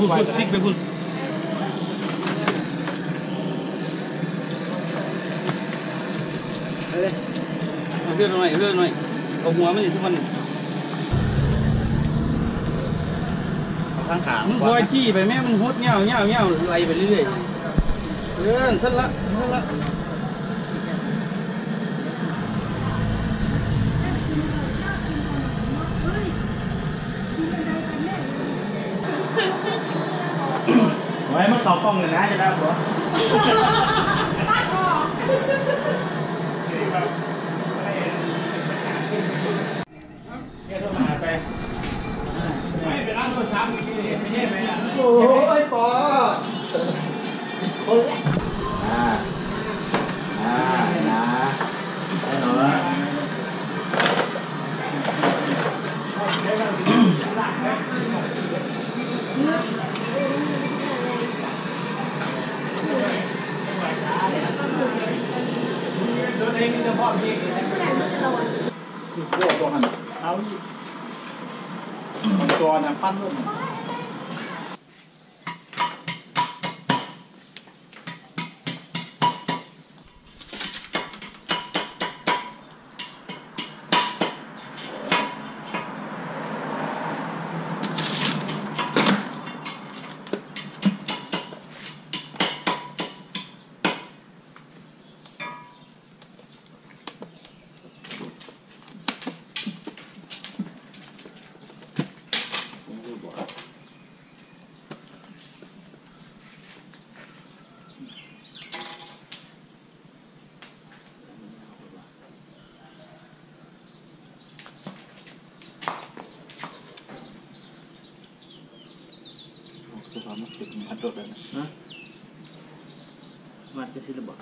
พลิกไปพุ่นเรื่อยหน่อยเอาหัวมันอยู่ที่มันข้างขามึงคอยจี้ไปแม่มึงฮดเงี้ยวไล่ไปเรื่อยสั้นละไว้มันต่อกล้องเลยนะจะได้ปะเนี่ยต้องมาไปไม่ไปร้านตัวซ้ำอีกทีไม่ใช่ไหมอ่ะโอ้ยปอคนนะได้หรอตัวเองจะพ่อพี่ตัวตัวหันเอาตัวนั้นปั้นลูกมันติดมันโดดเลยนะมันจะสิลบ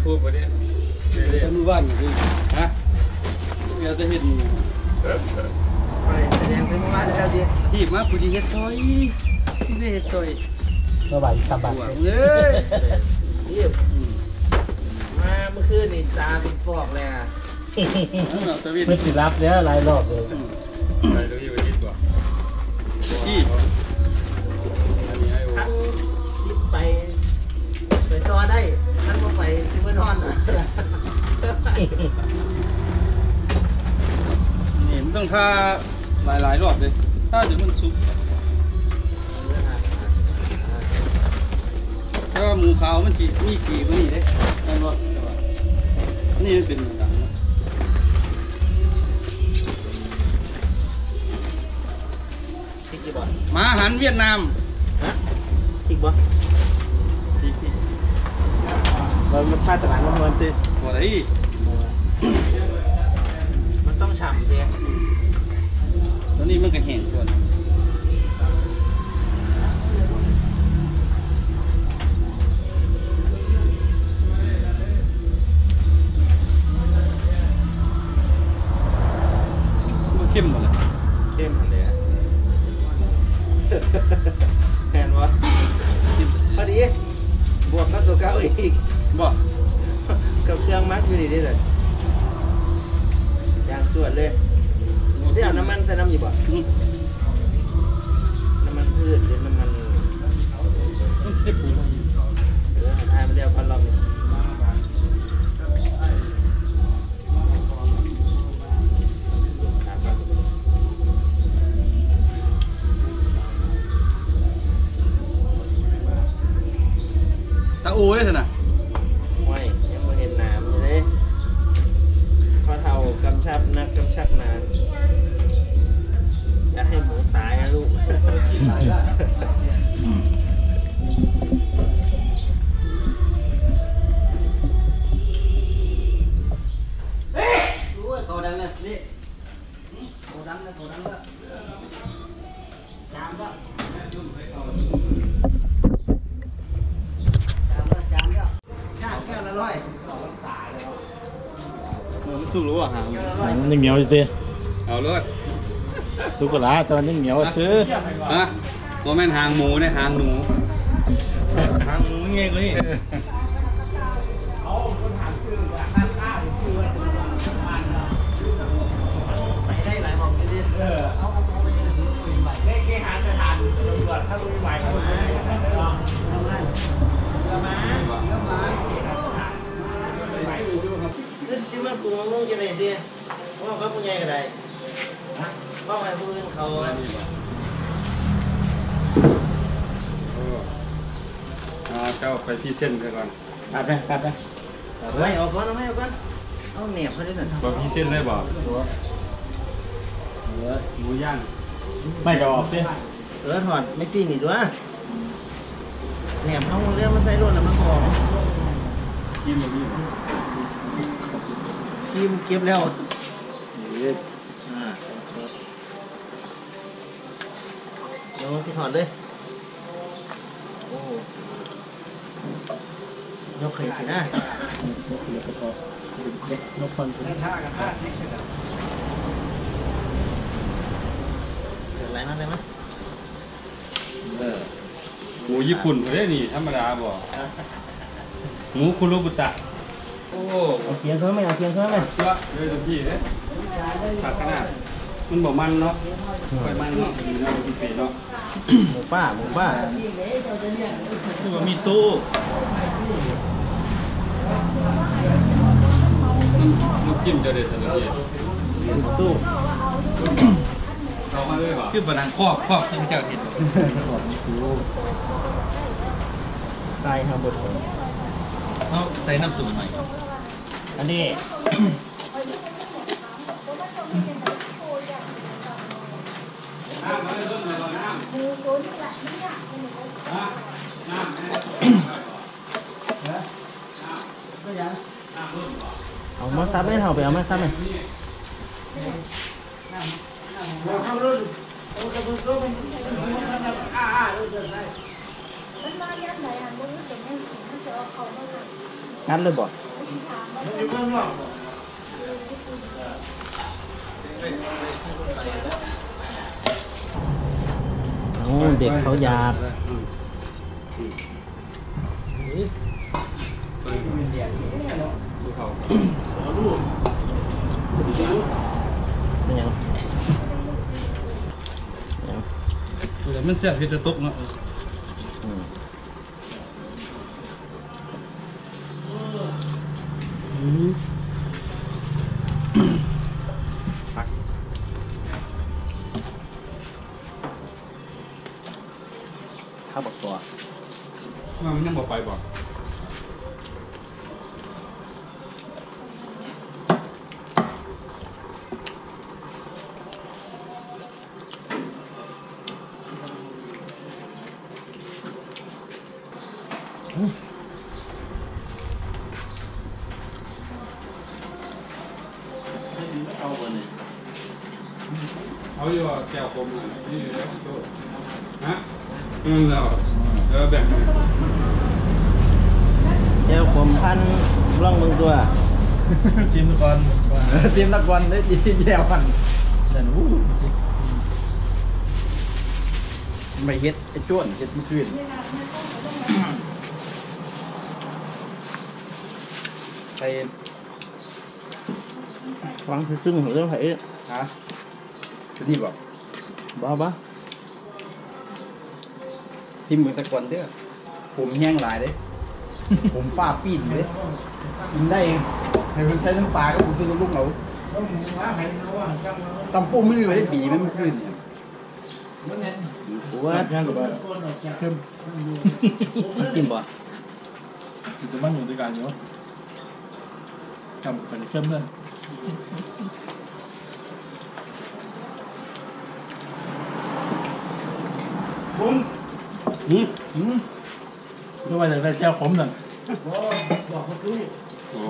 ทูบไปดิเรื่อยจะมือบ้านอย่างนี้ฮะเดี๋ยวจะเห็นไปแสดงเป็นว่าแล้วดิที่มาผู้ดีเฮ็ดซอยนี่เฮ็ดซอยสบายสบายหวังเลยนี่มาเมื่อคืนนี่ตาเป็นฟอกเลยอ่ะตะวินเพื่อสิรับแล้วหลายรอบเลยๆไปดูที่วันนี้ก่อนที่อันนี้ไอ้โอ้ทั้งที่ไปจอได้ทั้งก็ไปซิมเมอร์นอนนี่มันต้องท่าหลายรอบเลยถ้าถึงมันสุกถ้าหมูขาวมันจีมีสีกว่านี้เด้นั่นว่านี่มันเป็นดังนะอีกกี่บ่หมาหันเวียดนามฮะอีกบ่ที่มันพลาดตลาดมันติบ่ได้มันต้องฉ่ำเดียตอนนี้มันก็แห้งส่วนมันเข้มหมดเลยเข้มเลยแทนวะพอดีบวกกับตัวเก้าอีกบ่กับเครื่องมัดอยู่ดีเลยอย่างส่วนเลยที่เอาน้ำมันใส่น้ำหยิบอ่ะอืมน้ำมันพืชหรือน้ำมันมันสิได้ปรุงทายมันเดียวพันลมตาอูได้สินะไม่ยังไม่เห็นน้ำอยู่เลยพอเท่ากำชับนักกำชับนานอย่าให้หมูตายนะลูกเขาดังนะนี่เขาดังนะเขาดังนะจามก็ข้าวแก้วละร้อยมันสู้รู้อ่ะหางแก้วละร้อยมันยังเหนียวอยู่สิเอาเลยสุกหลาตอนยังเหนียวซื้อฮะตัวแม่นหางหมูเนี่ยหางหนูทางหมูเงี้ยกูนี่ไปได้หลายหม่อมเลยดิเอาไปได้แค่หาสถานตำรวจถ้ารู้ไม่ไหวก็มาแล้วซิมาปูมึงจะไหนดิว่าเขาผู้ใหญ่ก็ได้ว่าไปผู้อื่นเขาเจ้าไปที่เส้นกันก่อนกัดไหมกัดไหมไม่เอาก่อนเอาไม่เอาก่อนเอาเหนียบเขาได้หน่อยบอกที่เส้นได้บอกหมูย่างไม่จะออกสิถอดไม่ตีนี่ตัวเหนียบเขาเรื่องมันใส่รถแล้วมันหอมกินแบบนี้ทีมเก็บแล้วเดี๋ยวสิถอดเลยโอ้ยกเขยสินะนกคนถึงเกิดอะไรมาได้ไหมหมูญี่ปุ่นเฮ้ยนี่ธรรมดาบ่หมูคุรุบุตะโอ้เอาเคียงเพิ่มไหมเอาเคียงเพิ่มไหมตัวเลยทุกที่เลยผักขนาดมันบอกมันเนาะค่อยมันเนาะมีเนาะพิเศษเนาะหมูป้าคือว่ามีตู้น้ำจิ้มจะเด็ดแต่ละทีตู้เรามาเลยบ่คือบะนังครอบที่เจ้าเห็นตายครับบดเขาใส่น้ำสุ่มหน่อยอันนี้ เอามาซับให้เท่าไปเอามาซับไหมมันนอนยันไหนอ่ะมึงรู้สึกไม่ถึงมันจะเอาเขามาเลยงัดเลยบ่อยู่เมืองนอกโอ้เด็กเขาอยากดูเขาเป็นยังแต่มันแซ่บที่จะตกเนาะอืมข้าวบักตัวมันยังบอกไปบอกเอาไปเลยเอาอยู่ว่าแก้วคมนี่แล้วโตฮะแล้วแบ่งกันเจ้าผมพันร่องมึงตัวจิ้มก่อนจิ้มตะกอนได้ดีแย่กันแต่หนูไม่เฮ็ดไอ้จ้วนเฮ็ดเมื่อคืนไปฟังซึ่งของเรื่องไผ่ฮะคือนี่บอกบ้าบ้าจิ้มมือตะกอนเด้อผมแห้งหลายเด้ผมฟ้าปีนเลยกินได้เองให้คนใช้น้ำปลาก็ผมซื้อลูกเอาซัมปูมือไปได้บีมันเมื่อคืนเนี่ยกูว่าแค่หรือว่าเข้มกินบ่จะมันอยู่ด้วยกันเนาะจำเป็นเข้มเลยก็ว่าจะได้เจ้าผมหน่อยโอ้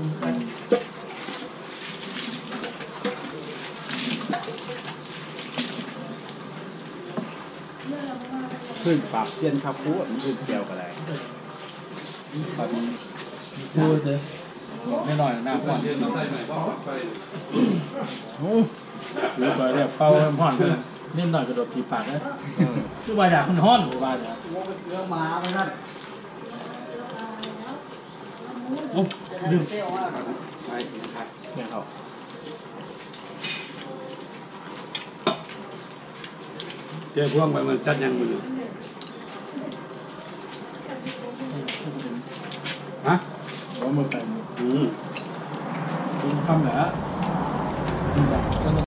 ขึ้นปรับเซียนครับคู่มันขึ้นเกี่ยวกันได้ตอนนี้พูดเลยไม่น้อยหน้าก่อนเดือนเราได้ไหมบอกไปโอ้ดูไปเนี่ยเป่าห่อนเลยนิดหน่อยกระโดดตีปากเลยคือว่าอยากมันห่อนหรือว่าอยากเรื่องมาไปนั่นโอ้ดึงไปนะครับเนี่ยเขาเดี๋ยวพวกมันจัดยังมือฮะว่ามือไปอืมกินคำเหรอ